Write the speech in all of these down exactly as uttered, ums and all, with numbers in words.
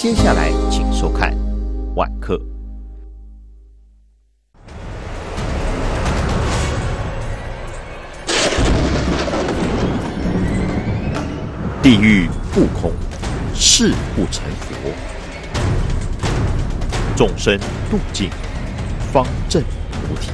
接下来请收看晚课。地狱不空，誓不成佛。众生度尽，方证菩提。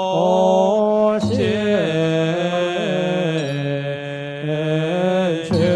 全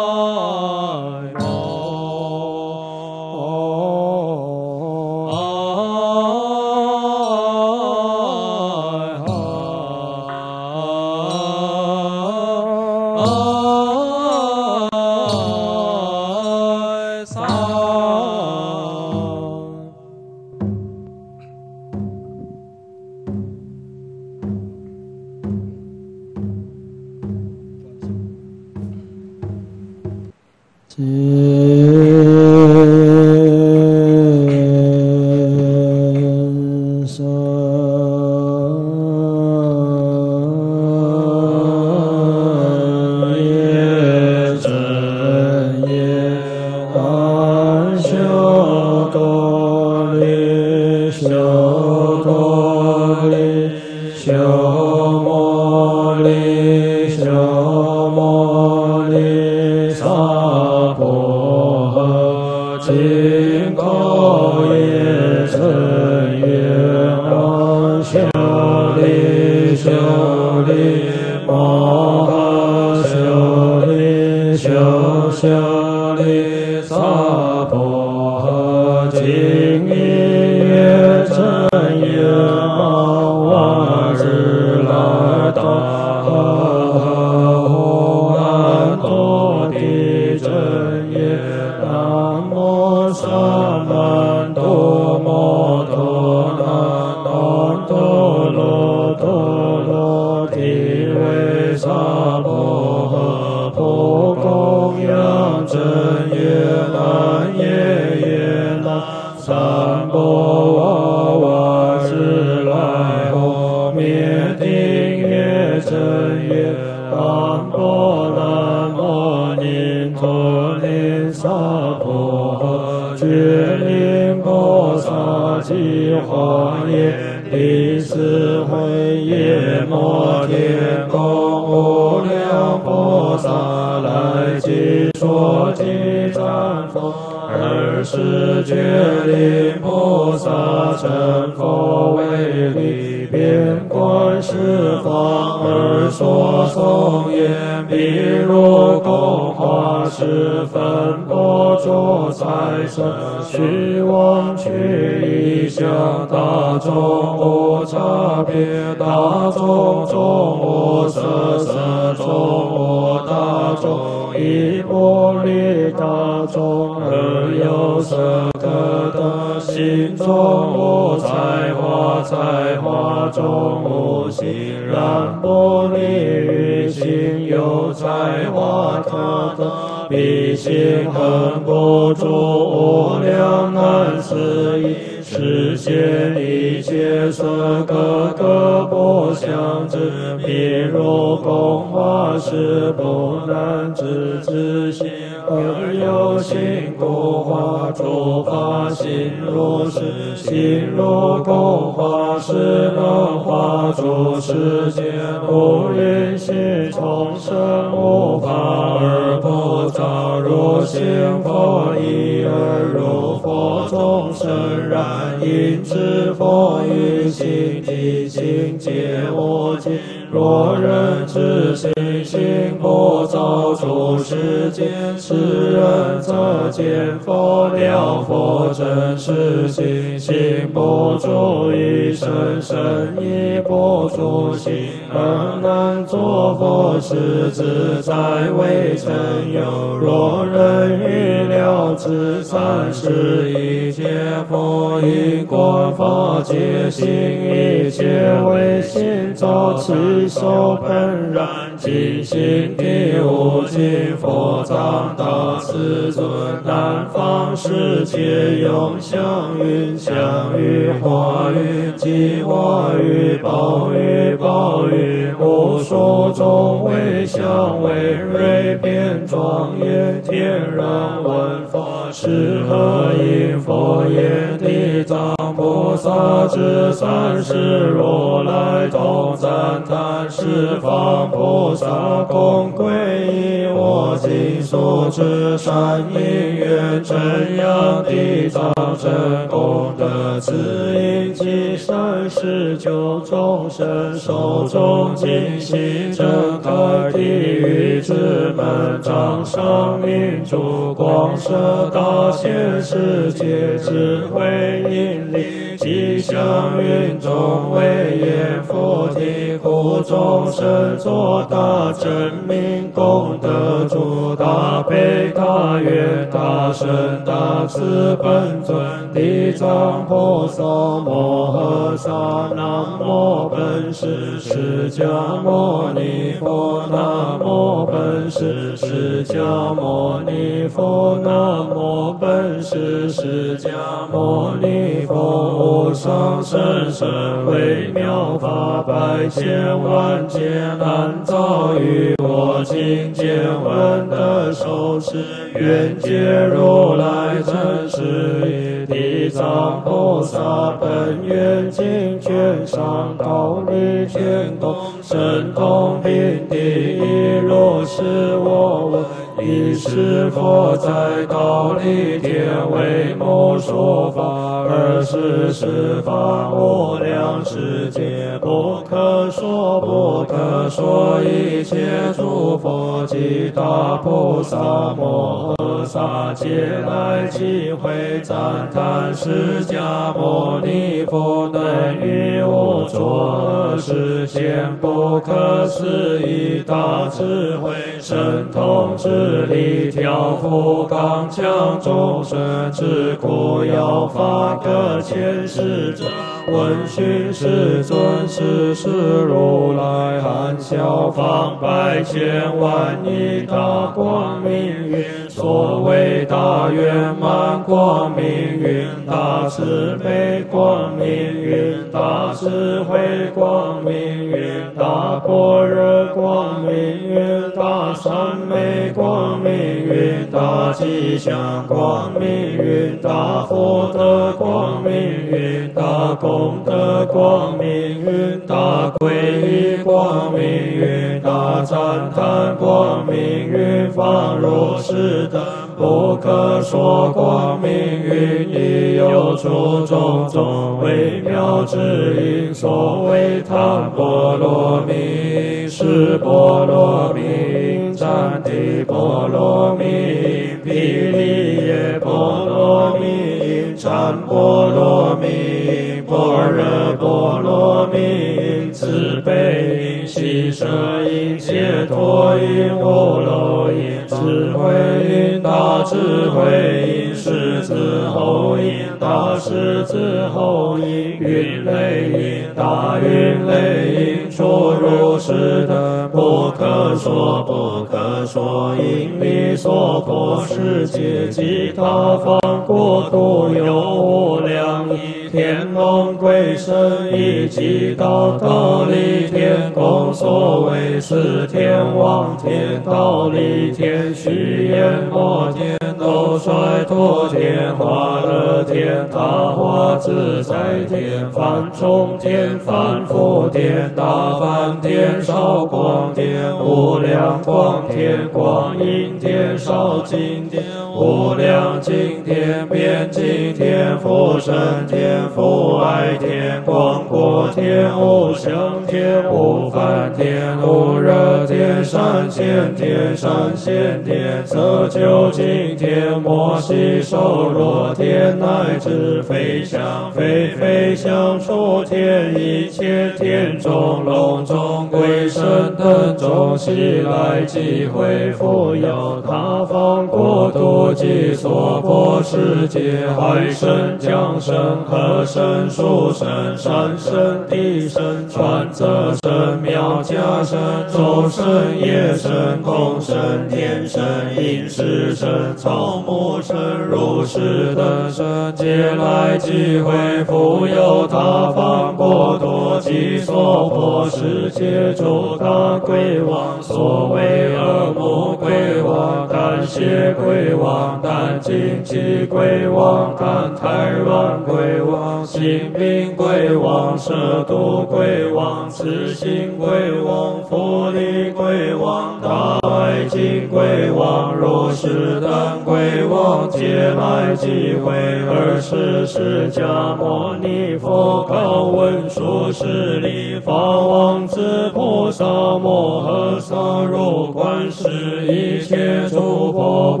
吉祥云中威严佛提苦众生作大正明功德主大悲大愿大圣大慈本尊地藏菩萨摩诃萨南无本师释迦牟尼佛南无本师释迦牟尼佛南无本师释迦牟尼佛无上甚深微妙法百千万劫难遭遇我今见闻得受持愿解如来真实义地藏菩萨本愿尽全上道理天宫神通并第一如是我闻一是佛在道理天为母说法二是十法无量世界不可说不可说一切诸佛及大菩萨摩诃萨皆来集会赞叹释迦牟尼佛能于我作实现不可思议大智慧神通智力调伏刚强众生之苦要发各千世者闻讯世尊是是如来含笑方百千万亿大光明云所谓大圆满光明云大慈悲光明云大智慧光明云大般若光明云大三昧光明云大吉祥光明云大福德光明云大功德光明云大皈依光明云大赞叹光明云方如是等不可说光明云亦有诸种种微妙之音所谓檀波罗蜜是波罗蜜占地波罗蜜毗梨耶波罗蜜占波罗蜜般若波罗蜜慈悲音悉舍音解脱音无漏音智慧音大智慧音狮子吼音大狮子吼音云雷音大云雷音出如是等不可说不可说因弥娑婆世界及他方国土有无量亿天龙鬼神以及道道理天宫所谓四天王天道理天须阎摩天斗率陀天化乐天大化自在天梵众天梵福天大梵天少光天无量光天光阴天少净天无量净天遍净天福生天福爱天光果天无生天无梵天无热天善现天善现天色究竟天摩悉受罗天乃至飞翔飞飞翔出天一切天中龙中鬼神等众悉来集会复有他方国土及娑婆世界海神江神河神树神山神地神川泽神妙家神众神夜神空神天神饮食神草木神如是等神皆来集会复有他方国土及娑婆世界诸大鬼王所谓恶目鬼王胆怯鬼王胆精气鬼王胆胎卵鬼王心病鬼王蛇毒鬼王痴心鬼王福利鬼王大爱敬鬼王如是等鬼王皆来集会二是释迦牟尼佛告问殊室利法王子菩萨摩诃萨入观世一切诸佛菩萨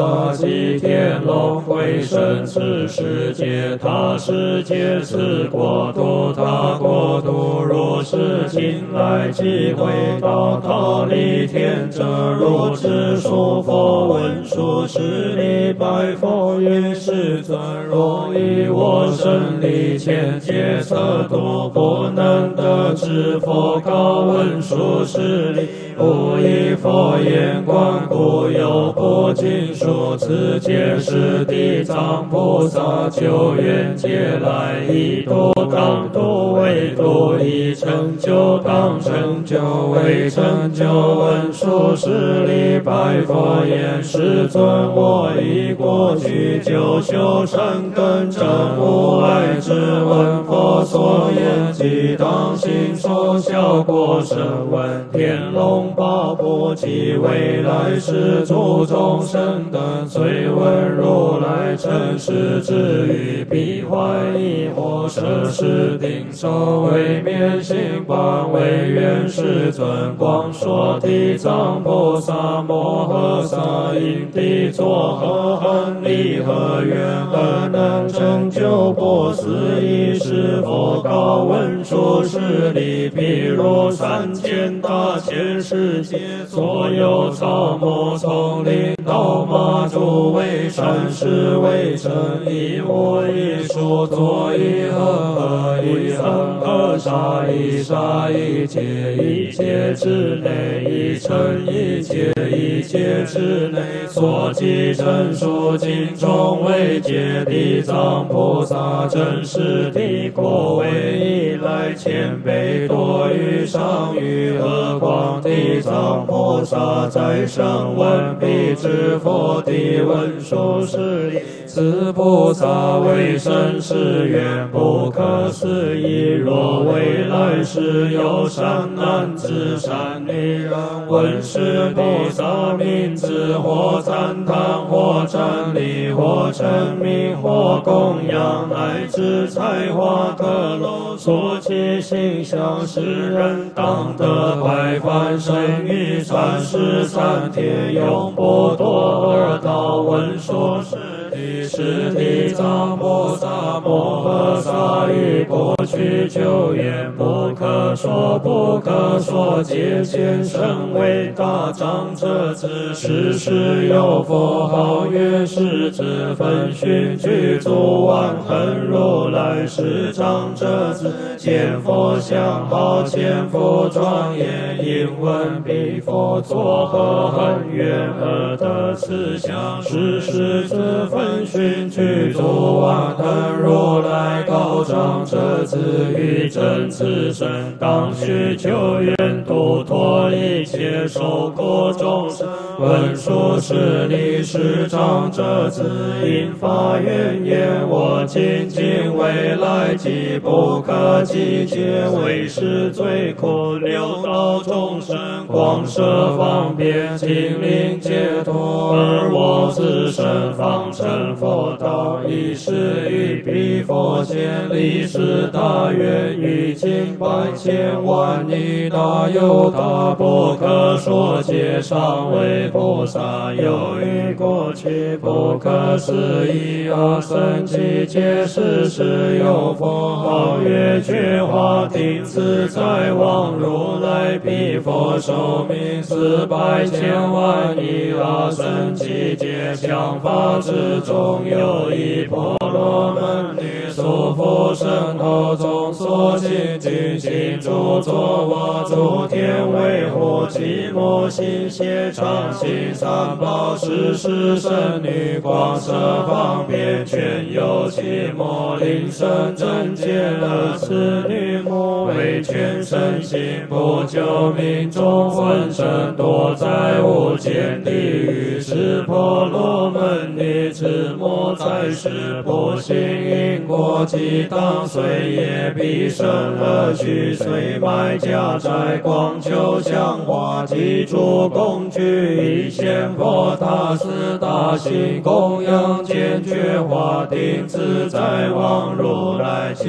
萨及天龙会生此世界，他世界是国土，他国土如是今来即回到他力天者，如之数佛文殊师利白佛于世尊，若以我身力千劫测度，不能得知佛告文殊师利，不以佛眼观，故有部经书，此皆是地藏菩萨救缘劫来，以度当度，为度以成就当成就，为成就文殊师利白佛言：世尊，我以过去九修善根证无碍智，闻佛所言，即当信受效果声闻天龙八部及未来世诸众生等，虽闻如来真实之语，必怀疑惑，摄持定受，为免行般为愿世尊光说地藏菩萨摩诃萨因地作何恒力何愿，而能成就不思议是佛告文殊师利，譬如三千大千世界，所有草木丛林稻麻诸为善事为成，以我一数作一合合一恒合沙一沙一劫一劫之内，一尘一劫一劫之内，所记真数经中为解地藏菩萨真实的果位，以来千倍多于上于，何况地藏菩萨在声闻彼之佛地文殊师利，此菩萨为甚是愿不可思议，若未来世有善男子善女人，闻是菩萨名字，或赞叹或瞻礼或称名或供养，乃至采花歌楼所起形象，世人当得百般生于三世三天，永不堕恶道。文殊师利是地藏菩萨摩诃萨于过去久远，不可说不可说，界限甚为大，长者子世世有佛号曰世子，分寻具足万恒如来是长者子，见佛像好千佛庄严，因闻彼佛作何恒愿而得此相，是世子分寻具足万恒如来告长者子于真此身，当须救援度脱一切受苦众生。文殊师利是长者子，因发愿言：我今今未来即不可计劫，为是最苦六道众生，广设方便，尽令解脱，而我自身方成佛道，以是于彼佛前立是大愿，于今百千万亿大有大不可说界，上为菩萨有于过去不可思议阿僧祇劫世世有佛号曰觉华定自在王如来，彼佛寿命四百千万亿阿僧祇劫，想法之中有一婆罗门女，所复身后中所行具行诸作我诸天维护，其母心邪常行三宝十世圣女，广设方便，全有其母灵身正见，而此女母为全身心不救命中浑身堕在无间地狱，是婆罗门女之母在世不信因果，即当随业必生而去，虽卖家宅广求香花及诸工具，以现佛塔寺大行供养，坚决华定自在王如来，其心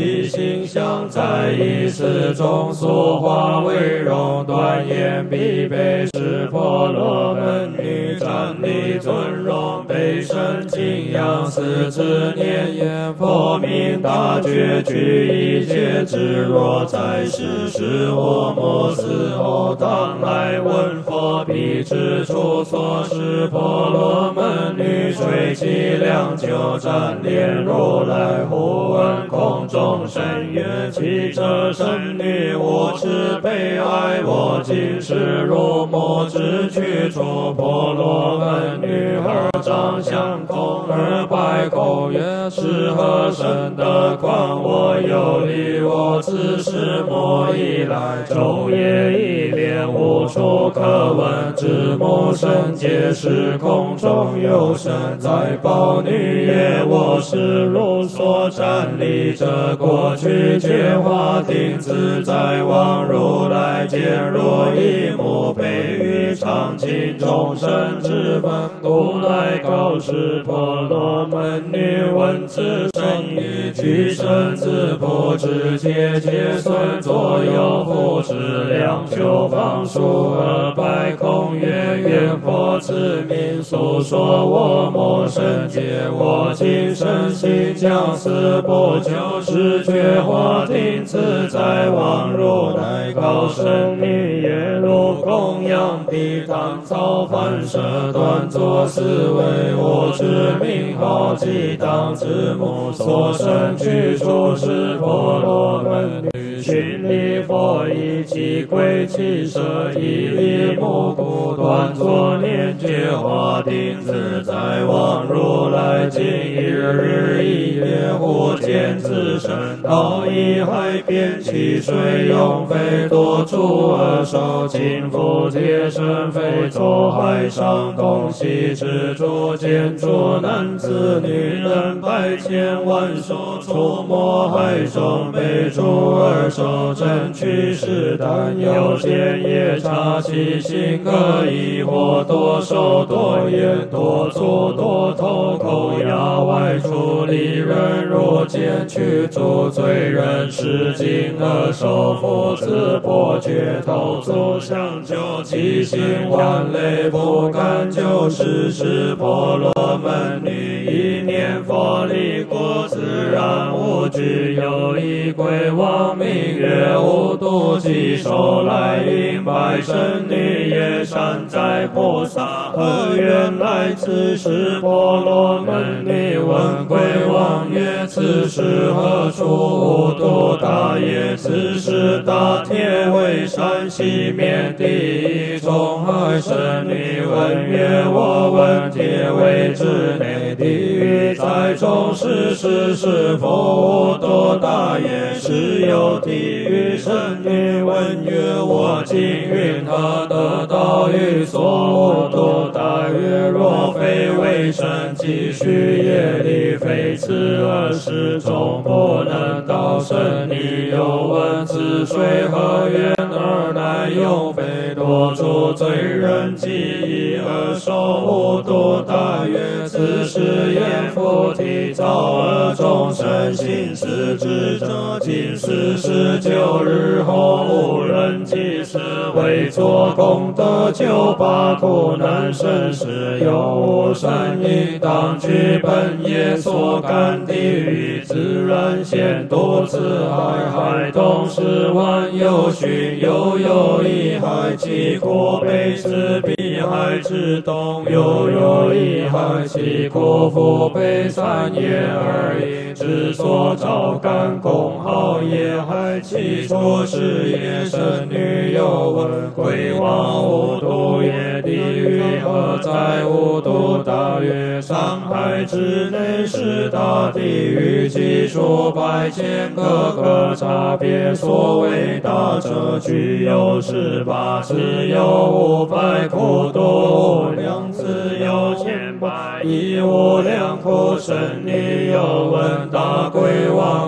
形象，在意识中所化为容，断言必被识婆罗门女站立尊荣，被神敬仰，四字念言佛名大觉具一切智，若在世时我摩斯后当来问佛，彼之处所识婆罗门女水气量久站莲如来呼问空中神曰：其者神女无慈悲爱，我今世入魔之去处，婆罗门女儿长相空而拜空曰：是何神德况？我有力，我自是魔以来，昼夜一连无处可闻，知母神皆是空中有神，在宝女也我是如所站立着，过去觉华定自在王如来见若一目，悲于常情众生之分，故来告示婆罗门女闻此声语，具身自不知节节孙左右扶持两袖方数而拜空曰：愿佛此名诉说我摩神界，我今生心将死不久时，觉华定自在王如来告神女耶路供养地当造反舍断作思维，我之名号即当之母所生居处是婆罗门女，寻礼佛以其归其舍，以礼目故断作念觉华定自在王如来今一日一夜忽见自身到一海边，其水涌沸多处而受尽覆皆身非坐海上东西之诸建筑男子女人百千万手出没海中，被诸而受真取是但有见夜叉其心可疑惑，多手多眼多足多头口牙外出离人，若见去诸罪人是经而受父子破觉头足相救，其心万类不敢救世是婆罗门女，一念佛力过自然无惧，有一归王名曰无度即手来迎拜神女也善哉菩萨，何愿来此是婆罗门女问归王曰：此是何处？无度大也，此是大天为善息灭第一中海。神女问曰：我闻铁为之内地狱，在中世是是否无度大也？是有地狱。神女问曰：我今云何得到于所无度大曰：若非为神积蓄业力，非此而始终不能到。神女又问：此水何源而来？又非多诸罪人记忆而受无度大曰：此是言菩提造而众生心思之者，今四十九日后无人即是为作功德救拔苦难生死，有无善因当具本业所感地狱，自然现多次海，海东十万有寻，又有一海，其国北是彼海之东，又有一海，其国复北三业而已，之所照干公号也海，其出是也。神女又问归王无度也地狱何在？无度大曰：上海之内是大地狱，其数百千，各个差别，所谓大者具有十八，自有五百苦，多无量自有千百，亦无量苦。神女又问大归王曰：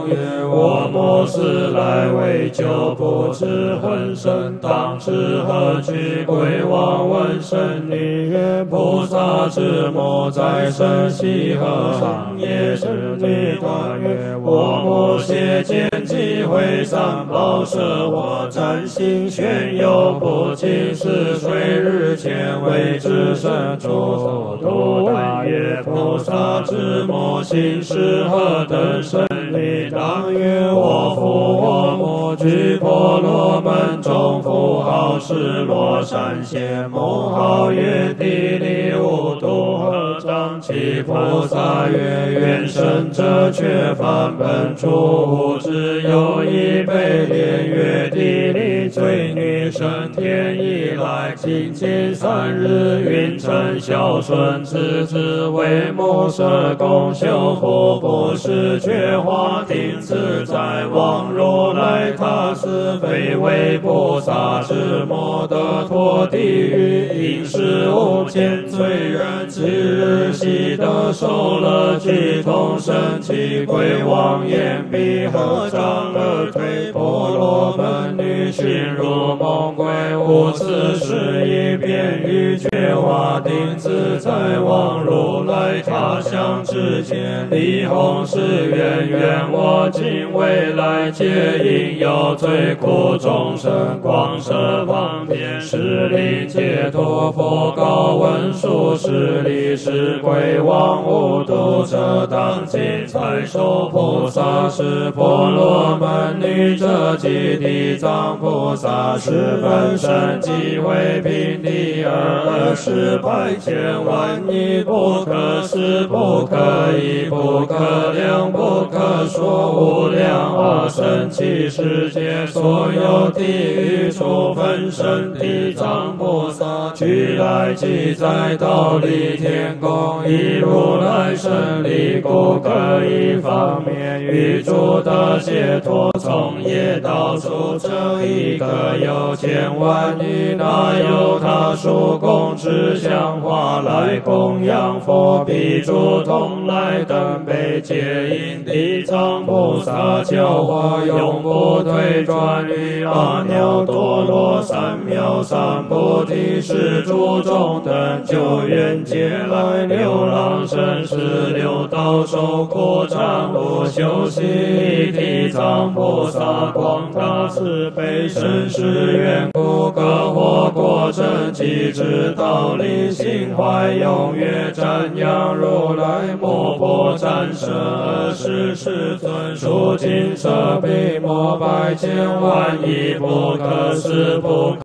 我莫斯来为救，不知恒生，当知何去？归往问神力曰：菩萨之莫在生息何上业是离断曰：我莫邪见机会三宝舍我占心玄有不尽是水日前为之身主度大曰：菩萨之莫行是何等神力？当曰：我复我莫居婆罗门中富豪是罗山贤母号曰地利无度合掌其菩萨曰：愿生者却梵本处只有一被莲月地利罪女升天以来精进三日云成孝顺之子为母舍共修福不是觉华定自在望如来他是非为菩萨之莫得脱地狱因是无间罪人之日悉得受乐具同生其归往言必合掌而退婆罗门女寻入梦归无此事一遍于觉华定自在望如来他乡之间离弘誓愿愿我今未来皆应有罪苦众生广设方便势力解脱佛告文殊师利是归往无度者当今才受菩萨是婆罗门女者即地藏菩萨是本身即为平地二十百千万亿不可思不可议不可量不可说无量阿僧祇世界所有地狱处分身地藏菩萨俱来即在忉利天宫以如来胜利故可以方面于诸的解脱从业到处这一个有千万亿那有他属供之香花来供养佛比诸同来等被接引地藏菩萨教化永不退转于阿耨多罗三藐三菩提是诸众等久远劫来流浪生死六道受苦惨无休息地藏菩萨广大慈悲深施愿故各获果真即知道理心怀踊跃瞻仰如来摩诃战舍二十世尊数尽舍彼摩百千万亿不可思不